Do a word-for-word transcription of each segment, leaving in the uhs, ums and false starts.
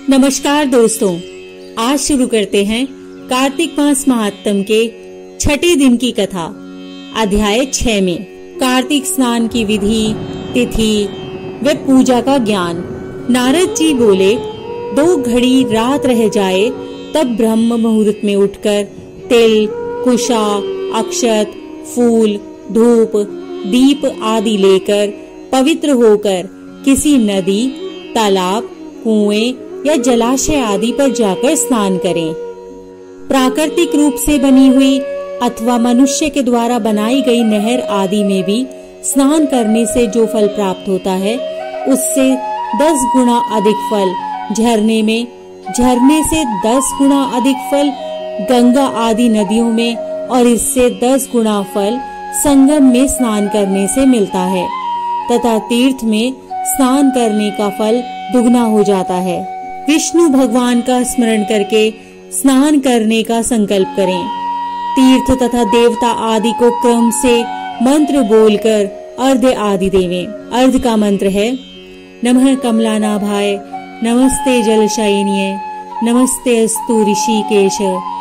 नमस्कार दोस्तों, आज शुरू करते हैं कार्तिक मास महात्म के छठे दिन की कथा। अध्याय छह में कार्तिक स्नान की विधि, तिथि व पूजा का ज्ञान। नारद जी बोले, दो घड़ी रात रह जाए तब ब्रह्म मुहूर्त में उठकर तिल, कुशा, अक्षत, फूल, धूप, दीप आदि लेकर पवित्र होकर किसी नदी, तालाब, कुएं या जलाशय आदि पर जाकर स्नान करें। प्राकृतिक रूप से बनी हुई अथवा मनुष्य के द्वारा बनाई गई नहर आदि में भी स्नान करने से जो फल प्राप्त होता है, उससे दस गुना अधिक फल झरने में, झरने से दस गुना अधिक फल गंगा आदि नदियों में और इससे दस गुना फल संगम में स्नान करने से मिलता है तथा तीर्थ में स्नान करने का फल दुगना हो जाता है। विष्णु भगवान का स्मरण करके स्नान करने का संकल्प करें। तीर्थ तथा देवता आदि को क्रम से मंत्र बोलकर अर्घ्य आदि देवें। अर्घ्य का मंत्र है नमः कमलानाभाय, नमस्ते जलशयिन्ये, नमस्ते अस्तु ऋषिकेश,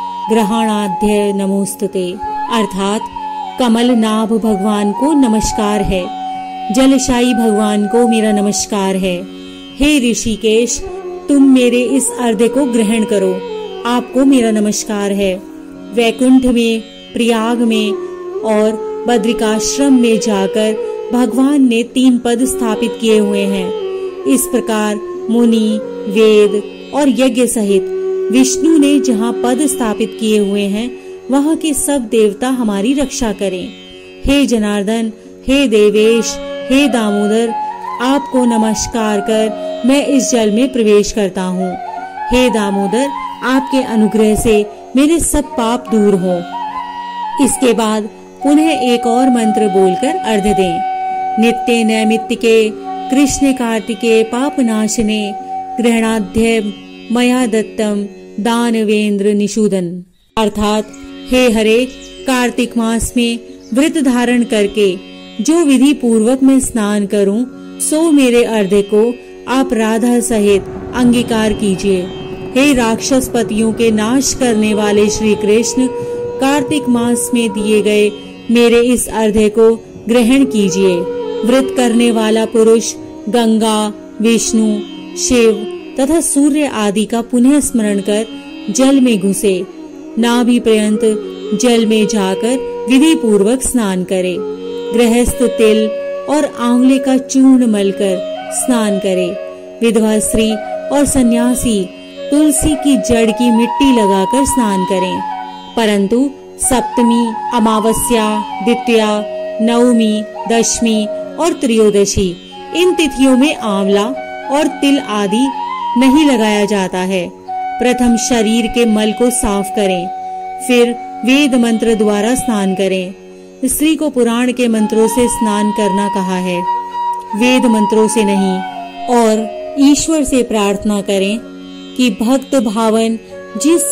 ग्रहणाध्य नमोस्तुते। अर्थात कमल नाभ भगवान को नमस्कार है, जलशायी भगवान को मेरा नमस्कार है। हे ऋषिकेश, तुम मेरे इस अर्घ्य को ग्रहण करो, आपको मेरा नमस्कार है। वैकुंठ में, प्रयाग में और बद्रिकाश्रम में जाकर भगवान ने तीन पद स्थापित किए हुए हैं। इस प्रकार मुनि, वेद और यज्ञ सहित विष्णु ने जहाँ पद स्थापित किए हुए हैं, वहाँ के सब देवता हमारी रक्षा करें। हे जनार्दन, हे देवेश, हे दामोदर, आपको नमस्कार कर मैं इस जल में प्रवेश करता हूँ। हे दामोदर, आपके अनुग्रह से मेरे सब पाप दूर हो। इसके बाद पुनः एक और मंत्र बोलकर अर्घ्य दें। नित्य नैमित्तिके कृष्ण कार्तिके पापनाशने, ग्रहणाध्य मया दत्तम दानवेंद्र निषूदन। अर्थात हे हरे, कार्तिक मास में व्रत धारण करके जो विधि पूर्वक मैं स्नान करूं, सो मेरे अर्घ्य को आप राधा सहित अंगीकार कीजिए। हे राक्षस पतियों के नाश करने वाले श्री कृष्ण, कार्तिक मास में दिए गए मेरे इस अर्घ्य को ग्रहण कीजिए। व्रत करने वाला पुरुष गंगा, विष्णु, शिव तथा सूर्य आदि का पुनः स्मरण कर जल में घुसे, नाभि पर्यंत जल में जाकर विधि पूर्वक स्नान करे। गृहस्थ तिल और आंवले का चूर्ण मलकर स्नान करे। विधवा स्त्री और सन्यासी तुलसी की जड़ की मिट्टी लगाकर स्नान करें। परंतु सप्तमी, अमावस्या, द्वितीया, नवमी, दशमी और त्रयोदशी इन तिथियों में आंवला और तिल आदि नहीं लगाया जाता है। प्रथम शरीर के मल को साफ करें, फिर वेद मंत्र द्वारा स्नान करें। स्त्री को पुराण के मंत्रों से स्नान करना कहा है, वेद मंत्रों से नहीं। और ईश्वर से प्रार्थना करें कि भक्त भावन जिस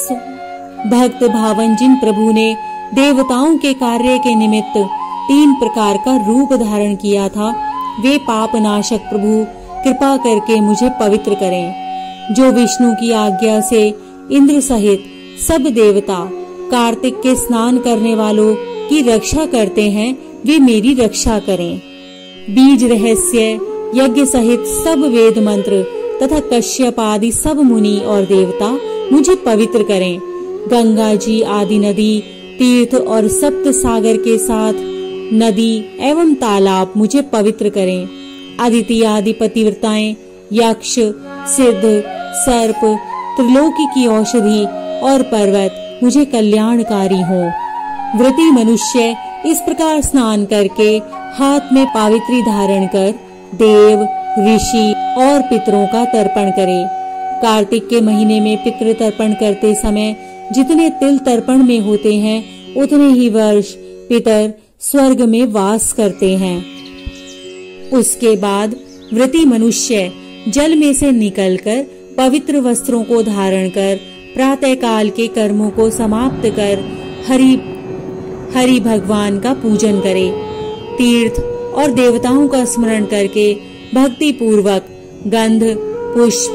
भक्त भावन जिन प्रभु ने देवताओं के कार्य के निमित्त तीन प्रकार का रूप धारण किया था, वे पाप नाशक प्रभु कृपा करके मुझे पवित्र करें। जो विष्णु की आज्ञा से इंद्र सहित सब देवता कार्तिक के स्नान करने वालों की रक्षा करते हैं, वे मेरी रक्षा करें। बीज रहस्य, यज्ञ सहित सब वेद मंत्र तथा कश्यप आदि सब मुनि और देवता मुझे पवित्र करें। गंगा जी आदि नदी, तीर्थ और सप्त सागर के साथ नदी एवं तालाब मुझे पवित्र करें। अदिति आदि पतिव्रताएं, यक्ष, सिद्ध, सर्प, त्रिलोकी की औषधि और पर्वत मुझे कल्याणकारी हो। व्रती मनुष्य इस प्रकार स्नान करके हाथ में पावित्री धारण कर देव, ऋषि और पितरों का तर्पण करे। कार्तिक के महीने में पितृ तर्पण करते समय जितने तिल तर्पण में होते हैं, उतने ही वर्ष पितर स्वर्ग में वास करते हैं। उसके बाद व्रती मनुष्य जल में से निकलकर पवित्र वस्त्रों को धारण कर प्रातः काल के कर्मों को समाप्त कर हरि हरि भगवान का पूजन करे। तीर्थ और देवताओं का स्मरण करके भक्ति पूर्वक गंध, पुष्प,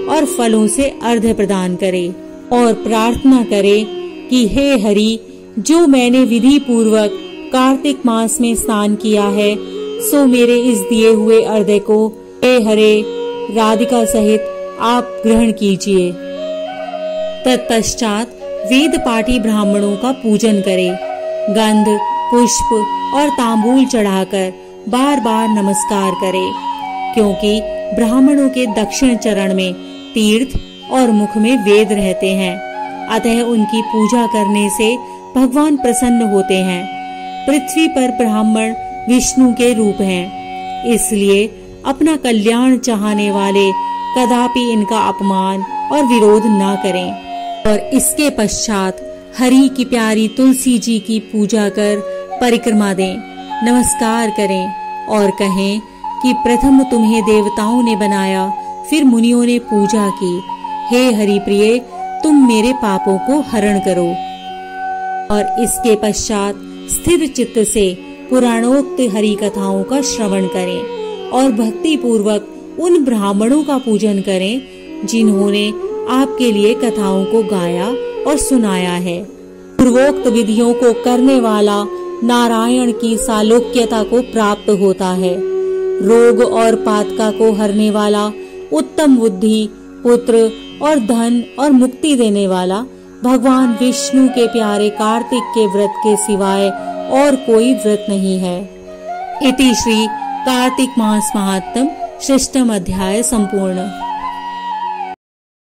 और फलों से अर्घ्य प्रदान करे और प्रार्थना करे कि हे हरि, जो मैंने विधि पूर्वक कार्तिक मास में स्नान किया है, सो मेरे इस दिए हुए अर्घ्य को हे हरे राधिका सहित आप ग्रहण कीजिए। तत्पश्चात वेद पाठी ब्राह्मणों का पूजन करे, गंध, पुष्प और तांबूल चढ़ाकर बार बार नमस्कार करे, क्योंकि ब्राह्मणों के दक्षिण चरण में तीर्थ और मुख में वेद रहते हैं, अतः उनकी पूजा करने से भगवान प्रसन्न होते हैं। पृथ्वी पर ब्राह्मण विष्णु के रूप हैं, इसलिए अपना कल्याण चाहने वाले कदापि इनका अपमान और विरोध न करें। और इसके पश्चात हरि की प्यारी तुलसी जी की पूजा कर परिक्रमा दें, नमस्कार करें और कहें कि प्रथम तुम्हें देवताओं ने बनाया, फिर मुनियों ने पूजा की। हे हरि प्रिय, तुम मेरे पापों को हरण करो। और इसके पश्चात स्थिर चित्त से पुराणोक्त हरि कथाओं का श्रवण करें और भक्ति पूर्वक उन ब्राह्मणों का पूजन करें जिन्होंने आपके लिए कथाओं को गाया और सुनाया है। पूर्वोक्त विधियों को करने वाला नारायण की सालोक्यता को प्राप्त होता है। रोग और पातका को हरने वाला, उत्तम बुद्धि, पुत्र और धन और मुक्ति देने वाला भगवान विष्णु के प्यारे कार्तिक के व्रत के सिवाय और कोई व्रत नहीं है। इति श्री कार्तिक मास महात्म्य षष्ठम अध्याय संपूर्ण।